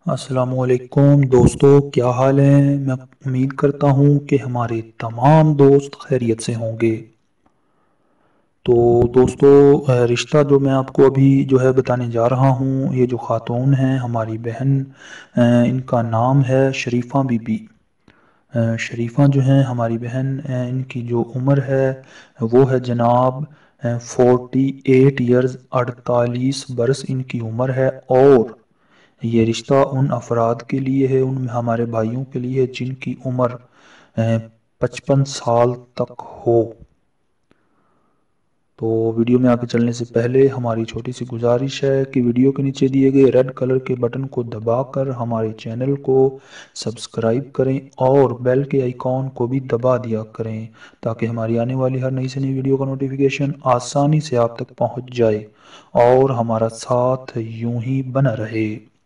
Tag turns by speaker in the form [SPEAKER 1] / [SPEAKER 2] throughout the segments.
[SPEAKER 1] السلام علیکم دوستو، کیا حال ہے؟ میں امید کرتا ہوں کہ ہمارے تمام دوست خیریت سے ہوں گے۔ تو دوستو، رشتہ جو میں آپ کو ابھی جو ہے بتانے جا رہا ہوں، یہ جو خاتون ہیں ہماری بہن، ان کا نام ہے شریفہ بی بی۔ شریفہ جو ہیں ہماری بہن، ان کی جو عمر ہے وہ ہے جناب 48 ایئرز، 48 برس ان کی عمر ہے۔ اور یہ رشتہ ان افراد کے لیے ہے، ان ہمارے بھائیوں کے لیے جن کی عمر 55 سال تک ہو۔ تو ویڈیو میں آگے چلنے سے پہلے ہماری چھوٹی سی گزارش ہے کہ ویڈیو کے نیچے دیے گئے ریڈ کلر کے بٹن کو دبا کر ہمارے چینل کو سبسکرائب کریں اور بیل کے آئیکن کو بھی دبا دیا کریں تاکہ ہماری آنے والی ہر نئی سے نئی ویڈیو کا نوٹیفیکیشن آسانی سے آپ تک پہنچ جائے اور ہمارا ساتھ یوں ہی بنا رہے۔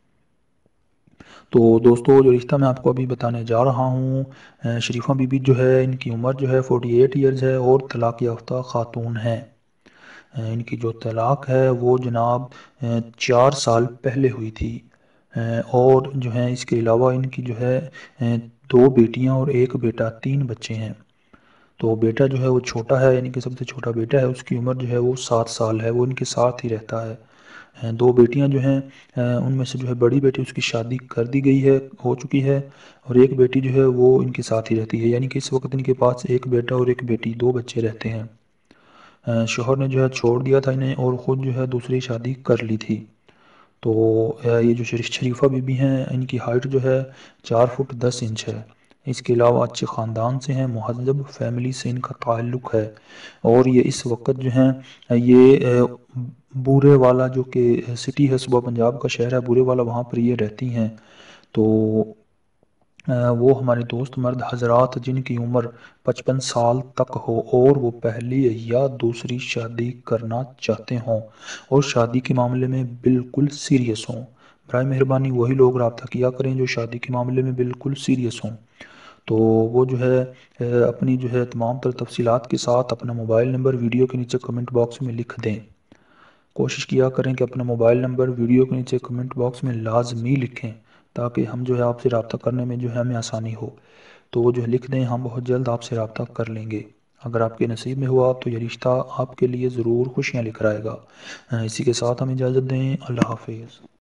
[SPEAKER 1] تو دوستو، جو رشتہ میں آپ کو ابھی بتانے جا رہا ہوں، شریفہ بی بی جو ہے، ان کی عمر جو ہے 48 ایئرز ہے اور طلاق یافتہ خاتون ہے۔ ان کی جو طلاق ہے وہ جناب 4 سال پہلے ہوئی تھی۔ اور جو ہے اس کے علاوہ ان کی جو ہے 2 بیٹیاں اور 1 بیٹا، 3 بچے ہیں۔ تو بیٹا جو ہے وہ چھوٹا ہے، یعنی کہ سب سے چھوٹا بیٹا ہے، اس کی عمر جو ہے وہ 7 سال ہے، وہ ان کے ساتھ ہی رہتا ہے۔ 2 بیٹیاں جو ہیں، ان میں سے جو ہے بڑی بیٹی اس کی شادی کر دی گئی ہے، ہو چکی ہے، اور 1 بیٹی جو ہے وہ ان کے ساتھ ہی رہتی ہے، یعنی کہ اس وقت ان کے پاس 1 بیٹا اور 1 بیٹی، 2 بچے رہتے ہیں۔ شوہر نے جو ہے چھوڑ دیا تھا انہیں اور خود جو ہے دوسری شادی کر لی تھی۔ تو یہ جو شریفہ بی بی ہیں، ان کی ہائٹ جو ہے 4 فٹ 10 انچ ہے۔ اس کے علاوہ اچھے خاندان سے ہیں، مہذب فیملی سے ان کا تعلق ہے، اور یہ اس وقت جو ہیں یہ بورے والا جو کہ سٹی ہے، صوبہ پنجاب کا شہر ہے بورے والا، وہاں پر یہ رہتی ہیں۔ تو وہ ہمارے دوست مرد حضرات جن کی عمر 55 سال تک ہو اور وہ پہلی یا دوسری شادی کرنا چاہتے ہوں اور شادی کے معاملے میں بالکل سیریس ہوں، برائے مہربانی وہی لوگ رابطہ کیا کریں جو شادی کے معاملے میں بالکل سیریس ہوں۔ تو وہ جو ہے اپنی جو ہے تمام تر تفصیلات کے ساتھ اپنا موبائل نمبر ویڈیو کے نیچے کمنٹ باکس میں لکھ دیں۔ کوشش کیا کریں کہ اپنا موبائل نمبر ویڈیو کے نیچے کمنٹ باکس میں لازمی لکھیں تاکہ ہم جو ہے آپ سے رابطہ کرنے میں جو ہے ہمیں آسانی ہو۔ تو وہ جو ہے لکھ دیں، ہم بہت جلد آپ سے رابطہ کر لیں گے۔ اگر آپ کے نصیب میں ہوا تو یہ رشتہ آپ کے لیے ضرور خوشیاں لے کر آئے گا۔ اسی کے ساتھ ہم اجازت دیں، اللہ حافظ۔